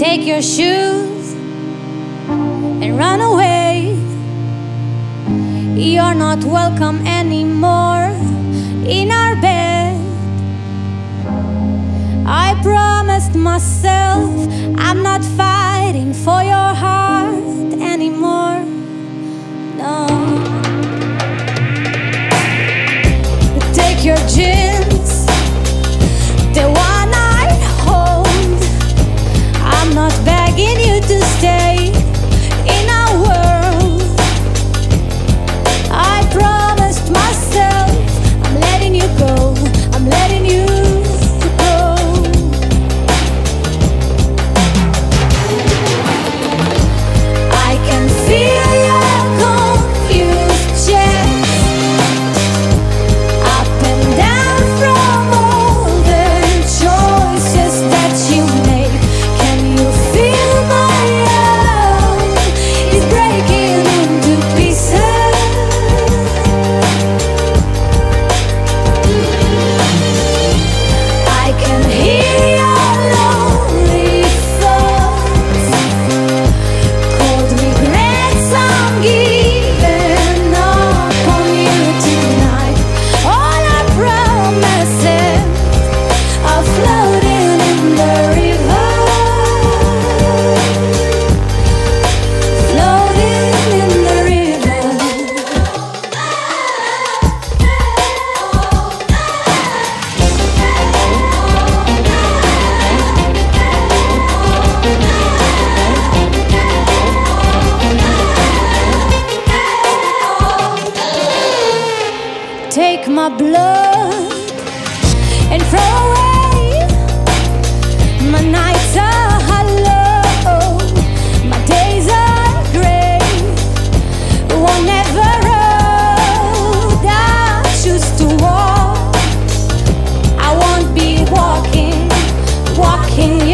Take your shoes and run away. You're not welcome anymore in our bed. I promised myself I'm not fighting for your heart anymore. No. Take your jeans, the one I hold. I'm not begging you to stay in our world. I promised myself I'm letting you go. I'm letting you go. I can feel your confused chest up and down from all the choices that you make. Can you feel my love is breaking into pieces? I can hear your lonely thoughts, cold regrets. I'm giving up on you tonight. All our promises are floating in the river, floating in the river. Take my blood and throw away. My nights are hollow, my days are gray. Whatever road I choose to walk, I won't be walking